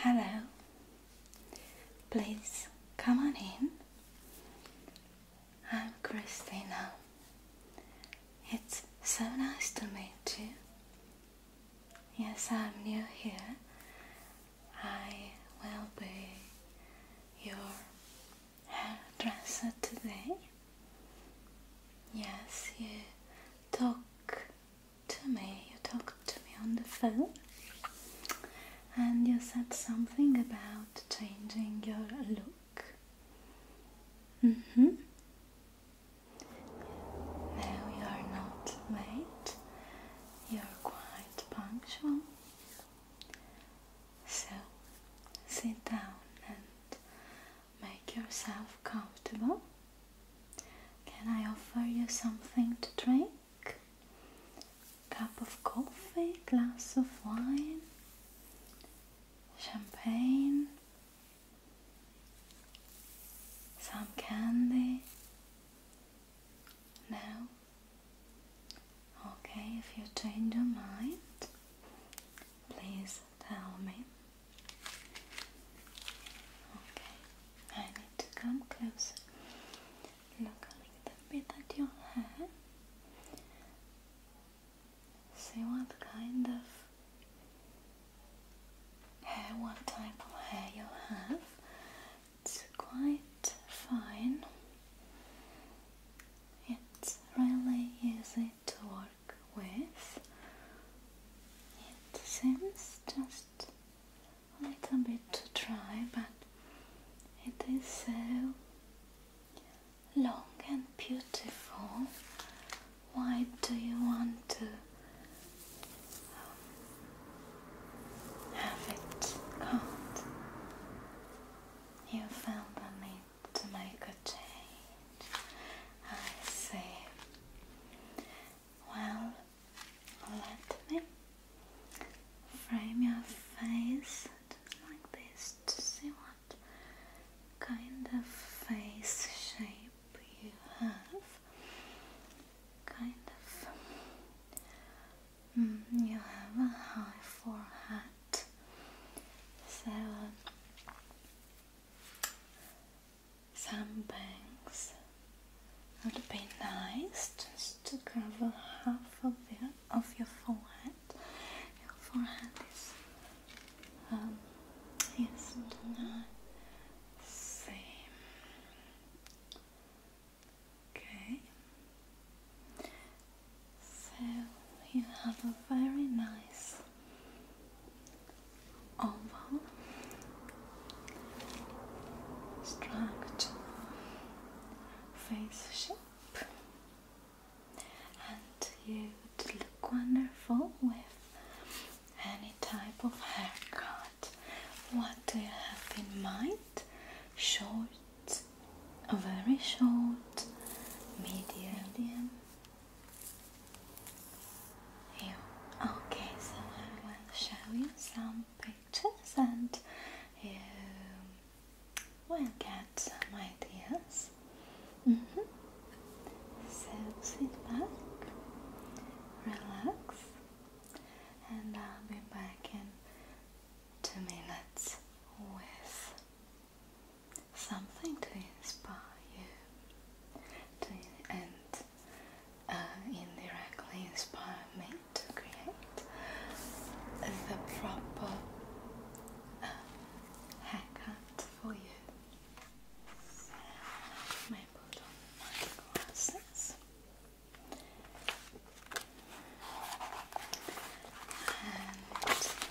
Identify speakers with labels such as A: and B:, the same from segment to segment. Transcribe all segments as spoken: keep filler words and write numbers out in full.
A: Hello, please come on in. I'm Christina. It's so nice to meet you. Yes, I'm new here. I will be your hairdresser today. Yes, you talk to me, you talked to me on the phone. And you said something about changing your look. Mm-hmm. No, you're not late. You're quite punctual. So, sit down and make yourself comfortable. Can I offer you something to drink? Cup of coffee, glass of wine? Champagne, some candy? No? Okay, if you change your mind, please tell me. Okay, I need to come closer. Look a little bit at your hair. See what kind of hair, what type of hair you have. It's quite fine. It's really easy to work with. It seems just a little bit dry, but it is so long and beautiful. Why do you want to have it cut? You felt the need to make a change. I see. Well, let me frame your face just like this to see what kind of face shape you have. Kind of. Mm, you have a high forehead. So, some bangs would be nice, just to cover half of your of your forehead. Your forehead is um yes, I see. Okay. So you have a very nice oval structure, face shape, and you would look wonderful with any type of haircut. What do you have in mind? Short, very short, medium, medium. You. Okay, so I will show you some pictures and you will get some ideas. Mm-hmm. So sit back, relax, and I'll be back in two minutes with something to inspire you to, and uh, indirectly inspire me to create the proper uh, haircut for you. So, let me put on my glasses. And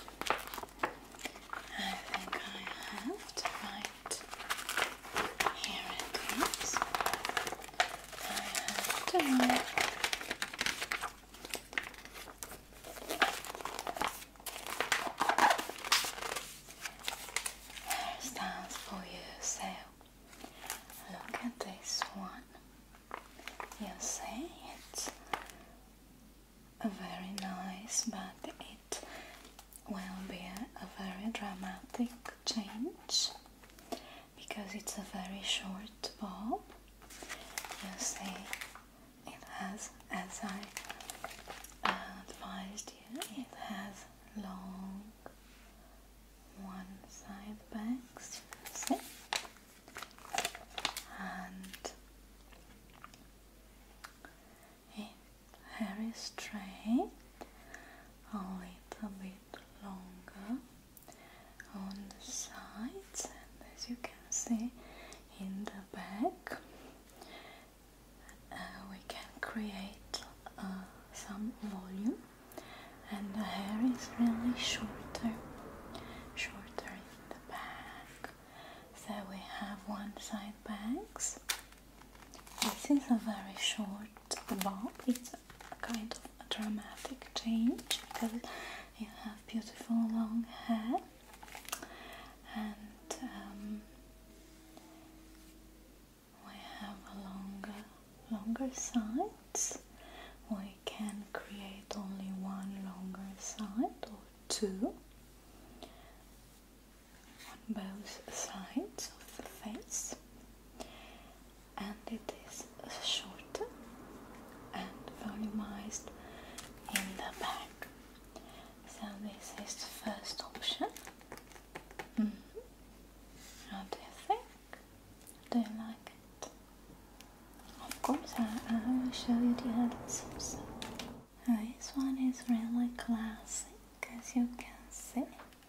A: I think I have the right. Here it is. I have the right hairstyles for you. So look at this one. You see, it's a very nice, but it will be a, a very dramatic change because it's a very short bob. You see, it has, as I uh, advised you, it has long one side bangs, see? And if hair is straight, a little bit longer on the sides, and as you can see in the back, uh, we can create uh, some volume, and the hair is really shorter, shorter in the back. So we have one side bangs. This is a very short bob. It's a kind of a dramatic change because you have beautiful long hair, and um, we have a longer, longer sides. We can create only one longer side or two on both sides of the face, and it is shorter and volumized in the back. So this is the first option. Mm-hmm. How do you think? Do you like it? Of course, I, I will show you the others also. This one is really classic, as you can see.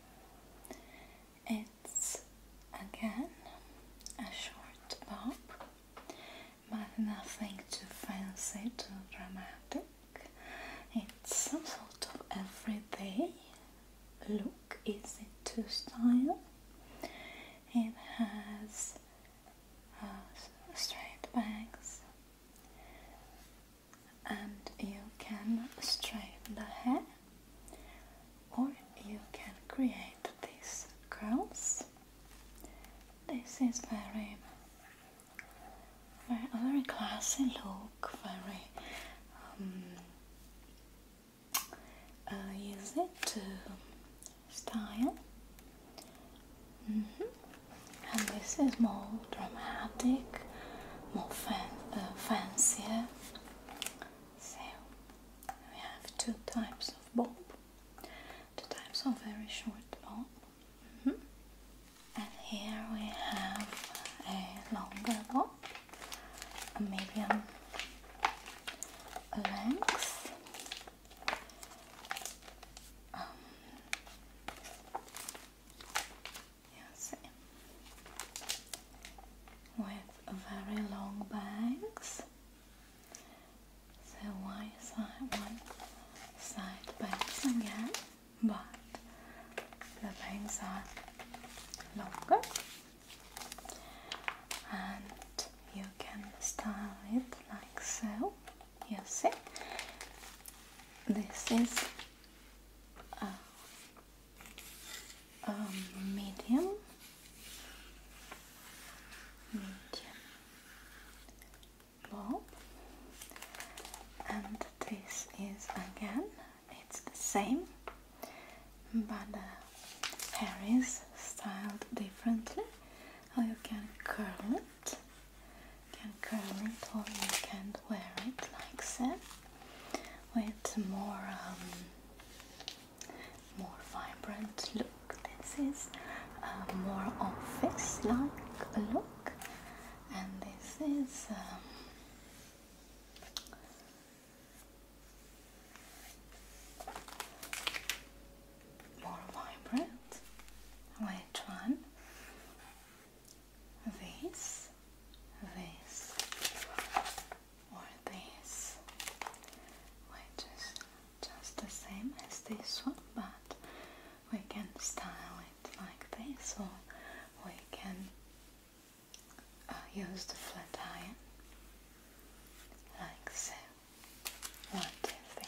A: It's again a short bob, but nothing too fancy, too dramatic. It's some sort of everyday look, easy to style. It has uh, straight bangs, and you can straighten the hair, or you can create these curls. This is very, very, a very classy look, very um, uh, easy to style. Mm-hmm. And this is more dramatic, more fan uh, fancier. So we have two types of bob, two types of very short bob. Mm-hmm. And here we have a longer bob, a medium length. Um, you see, with very long bangs. So one side, one side bangs again, but the bangs are longer, and you can style it like so. You see, this is a, a medium, medium bob, and this is again, it's the same, but the hair is styled differently. Or you can curl it, you can curl it, or you can wear it like so, with more um, more vibrant look. This is a more office-like look, and this is um, more vibrant. Which one? This, this, or this, which is just the same as this one, but we can style it like this, or we can uh, use the flat iron like so. What do you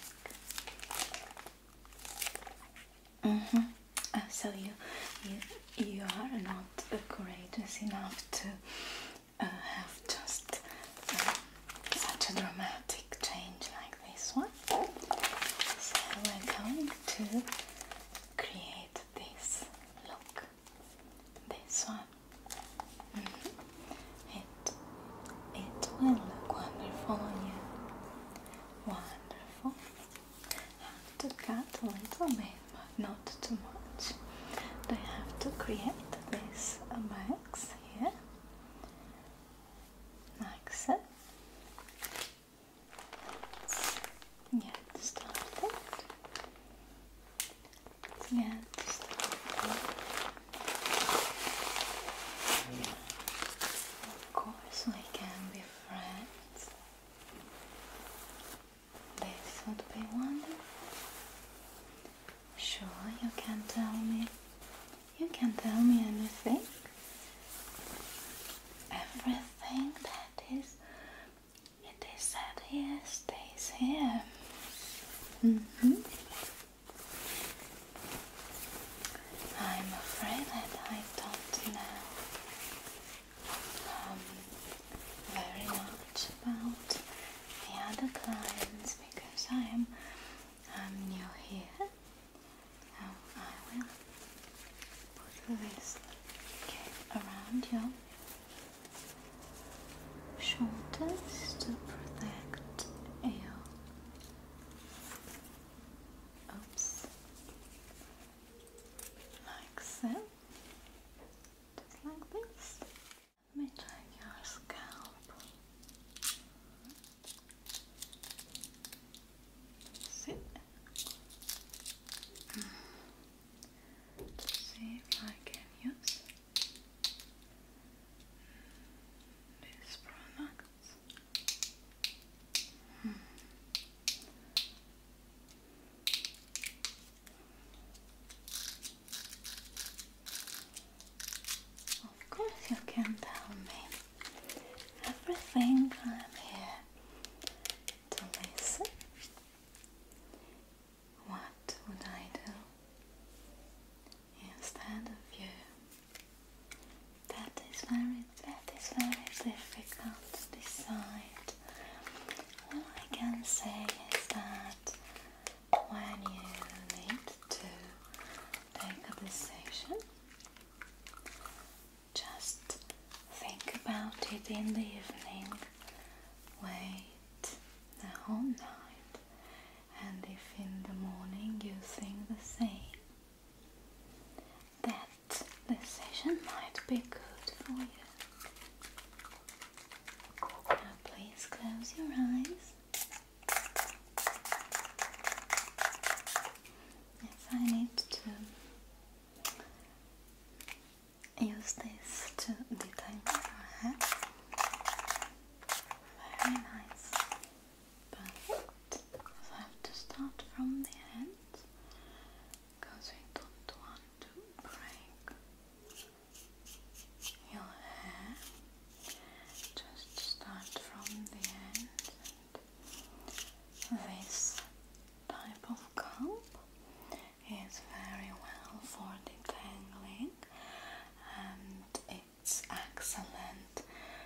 A: think? Mm-hmm. Uh, so you, you you are not uh, courageous enough to uh, have just uh, such a dramatic change like this one. So we're going to create this look, this one. Mm-hmm. It it will look wonderful on you. Wonderful. Have to cut a little bit, but not too much. They have to create this can tell me anything. Everything that is, it is said here stays here. Mm-hmm. I'm afraid that I don't know um, very much about the other clients because I am I'm new here. Now I will put this cape around your shoulders to protect your oops like so, just like this. Let me check your scalp. See, to see if I can use these products. Hmm. Of course you can tell me everything. I'm here to listen. What would I do instead of you? That is very, that is very difficult to decide. All I can say is that when you need to take a decision, just think about it in the evening, wait the whole night, and if in the morning you think the same, that decision might be good for you. Now please close your eyes. Yes, I need to use this to detangle your hair. Very nice. Perfect. I have to start from the end because we don't want to break your hair. Just start from the end. And this type of comb is very well for detangling, and it's excellent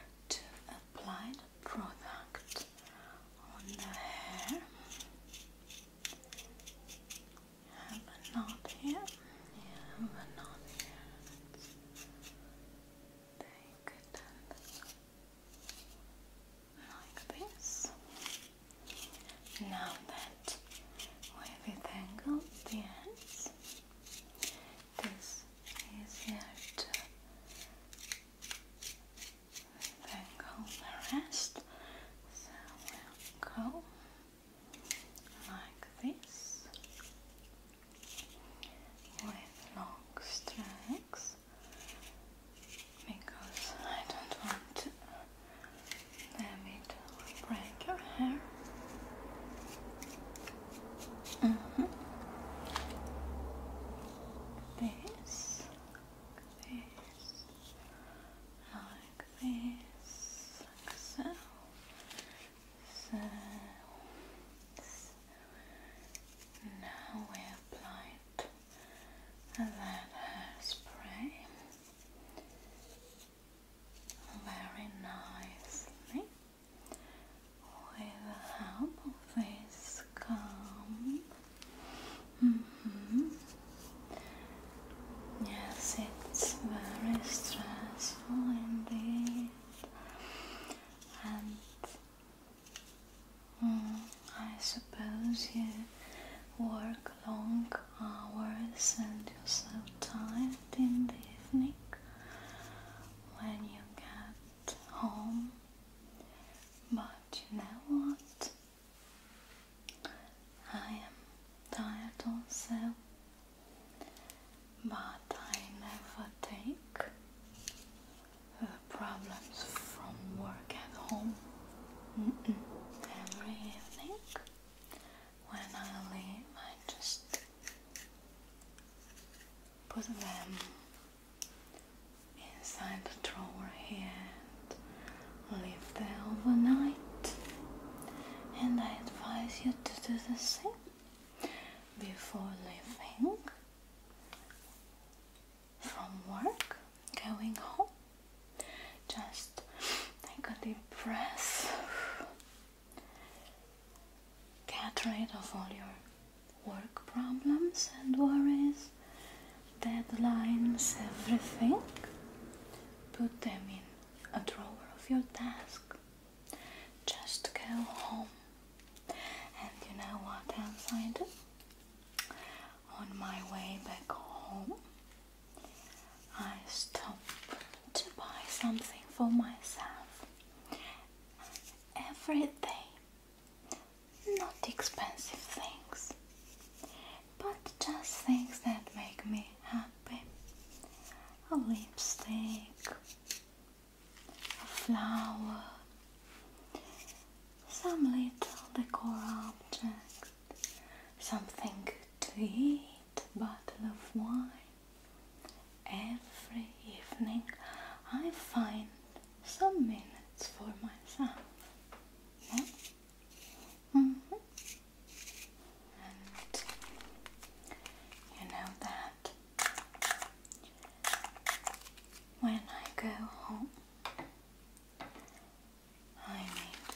A: courtesy before leaving from work, going home. Just take a deep breath, get rid of all your work problems and worries, deadlines, everything. Put them in a drawer of your desk. Just go home. And you know what else I do? On my way back home, I stop to buy something for myself. Every day. Not expensive things, but just things that make me happy. A lipstick, a flower, some little decor object, something good to eat, a bottle of wine. Every evening I find some minutes for myself. Yeah? Mm-hmm. And you know that when I go home, I need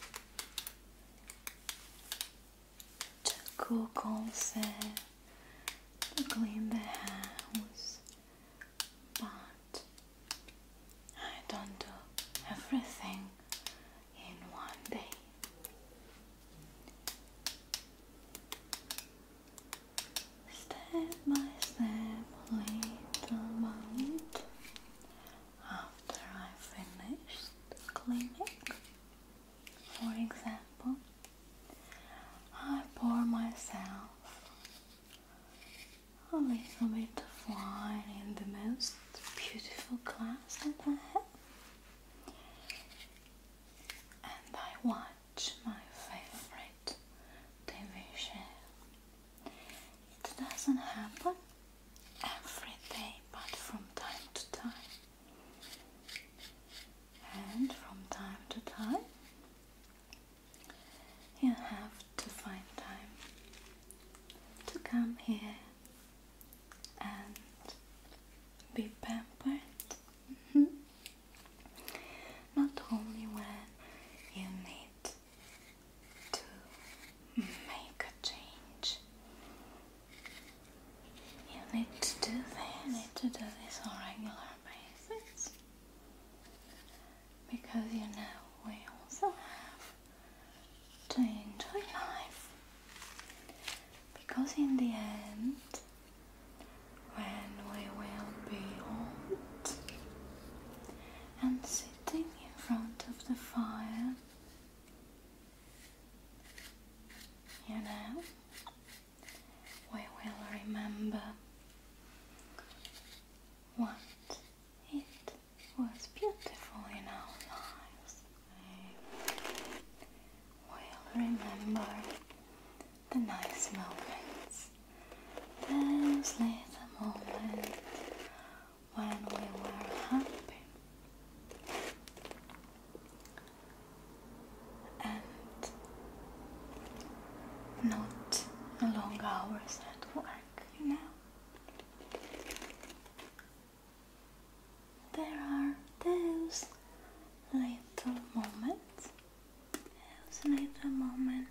A: to cook also, to clean the house, but I don't do everything in one day. Step by step, little by little, after I finished cleaning, for example, I pour myself a little bit of wine in the most beautiful glass that I have, and I watch my favorite T V show. It doesn't happen every day, but from time to time. And from time to time, you have to find time to come here and be pampered. Mm-hmm. Not only when you need to make a change. You need to do this, you need to do this on a regular basis. Because you know we also have to enjoy life. Because in the end, when we will be old and sitting in front of the fire, you know, we will remember what it was beautiful in our lives. We will remember the nice moments, those little moments when we were happy and not long hours at work, you know. There are those little moments, those little moments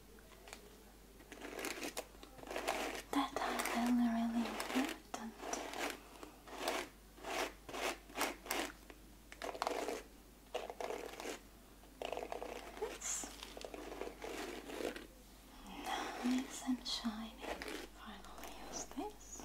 A: that are really, really important. It's nice and shiny. Finally use this.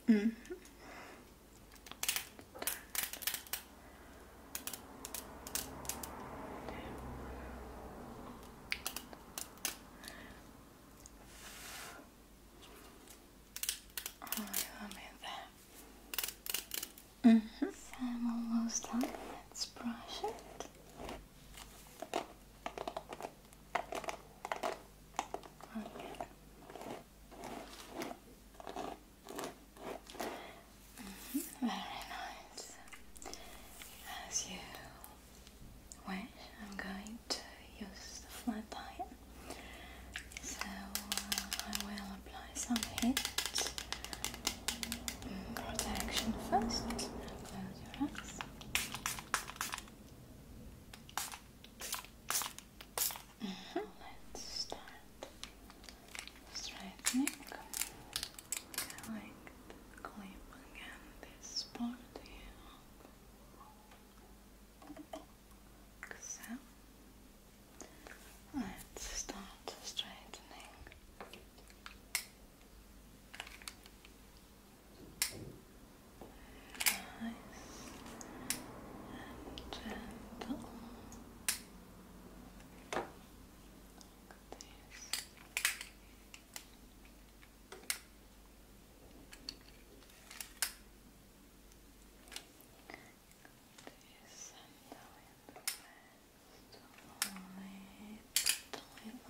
A: Mm-hmm. Mm-hmm. So I'm almost done. Let's brush it. Okay. Mm-hmm. Very nice. As you wish, I'm going to use the flat iron. So uh, I will apply some heat mm, protection first. Close your eyes. Mm-hmm. Let's start straightening. Like the clip again, this part here. So let's start straightening. Nice and gentle. Like this. This and a little bit, a little bit,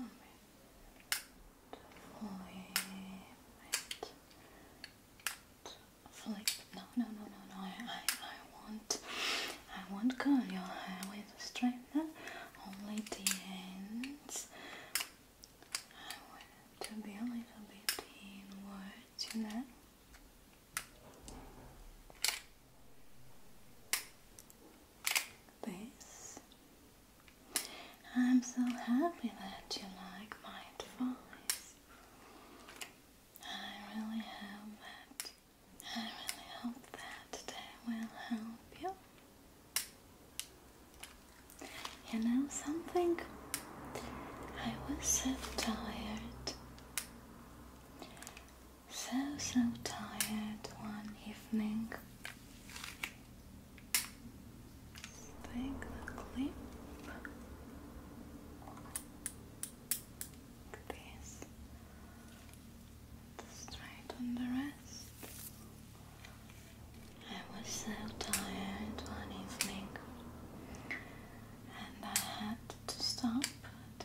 A: flip it, flip. No, no, no, no, no. I, I, I want, I won't curl your hair with a straightener. Only the ends. I want it to be a little bit inwards, you know. This. I'm so happy that you like my advice. I really hope that I really hope that they will help you. You know something? I was so tired. So so tired one evening. Take the clip. Like this. Straighten the rest. I was so tired one evening, and I had to stop to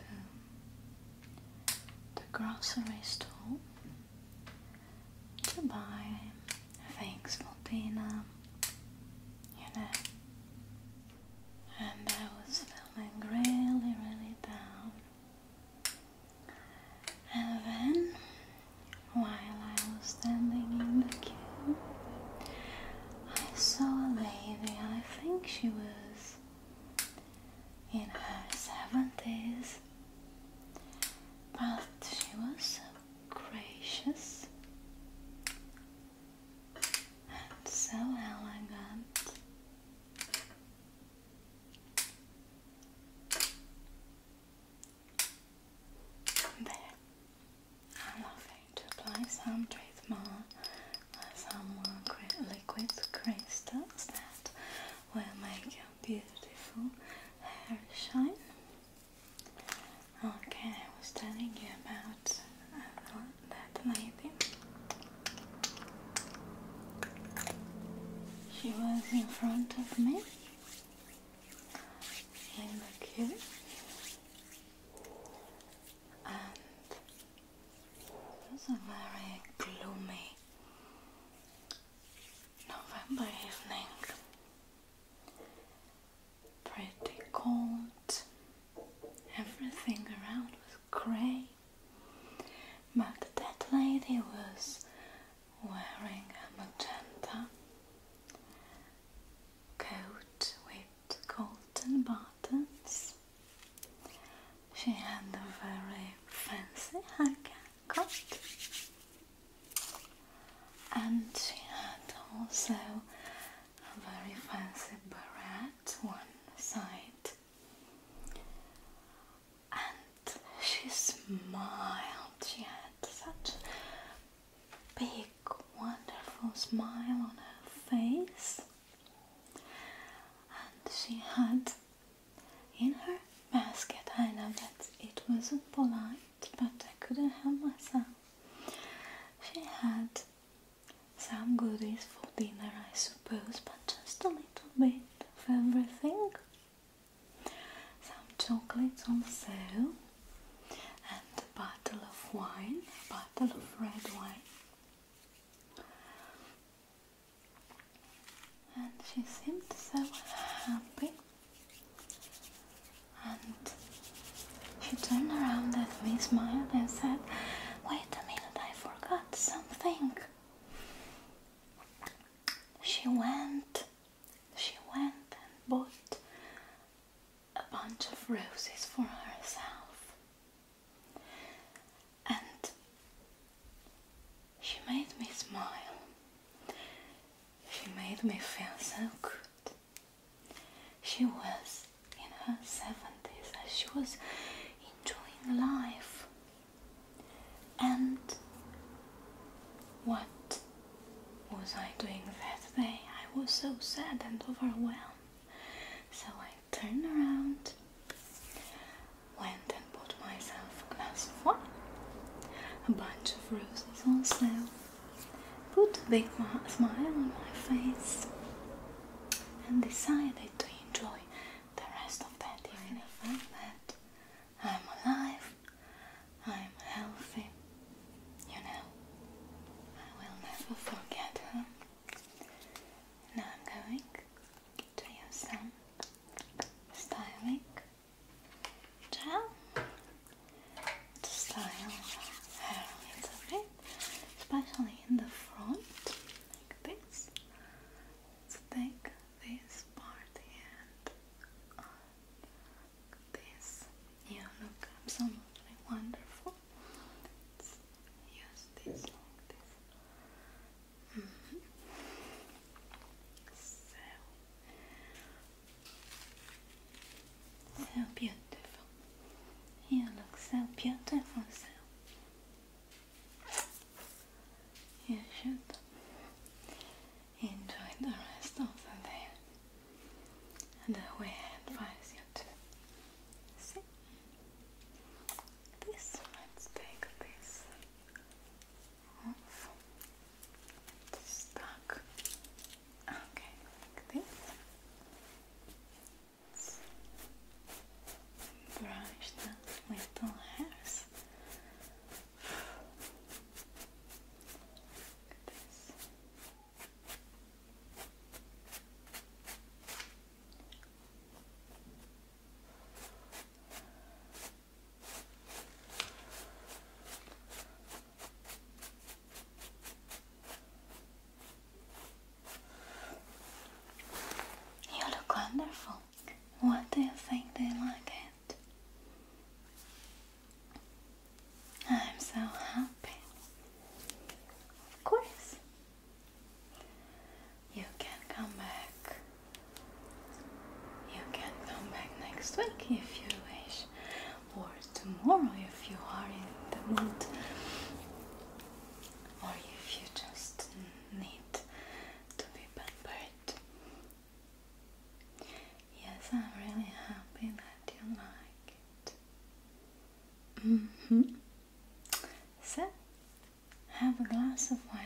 A: the grocery store to buy things for dinner, you know. And I was feeling really, really down. And then, while I was standing in the queue, I saw a lady. I think she was in her seventies, but she was so gracious and so elegant. There, I'm going to apply some treatment, some uh, liquid crystals that will make your beautiful hair shine. Okay, I was telling you about uh, that lady. She was in front of me in the queue, and it was a very gloomy November evening. Pretty cold. Everything around was grey, but that lady was wearing a magenta coat with golden buttons. She had a very fancy haircut, and she had also a very fancy beret one side. And she smiled. She had such a big, wonderful smile. smile on her face, and she had in her basket, I know that it wasn't polite, but I couldn't help myself. She had some goodies for dinner, I suppose, but just a little bit of everything. Some chocolates also, and a bottle of wine, a bottle of red wine. And she seemed so happy. And she turned around at me, smiled and said, "Wait a minute, I forgot something." She went, she went and bought a bunch of roses for herself. And she made me smile. She made me feel so good. She was in her seventies, and she was enjoying life. And what was I doing that day? I was so sad and overwhelmed. So I turned around, went and bought myself a glass of wine, a bunch of roses also, put a big smile on my face, and decided to enjoy the rest of that evening. The fact that I'm alive, I'm healthy, you know, I will never forget her. Now I'm going to use some styling gel to style your hair a little bit, especially in the front, like this. Let's take this part here and uh, this. You look absolutely wonderful. Let's use this like this. Mm-hmm. So, so beautiful. You look so beautiful, so you should enjoy the rest of the day the way I advise you to. See? This, let's take this off. It's stuck. Okay, like this. Let's brush the little hairs. Like this. You look wonderful. What do you think? Do you like it? I'm so happy. Of course. You can come back. You can come back next week if you wish. Or tomorrow if you are in the mood. Or if you just need to be pampered. Yes, I'm really happy that you like it. Mm-hmm. So, have a glass of wine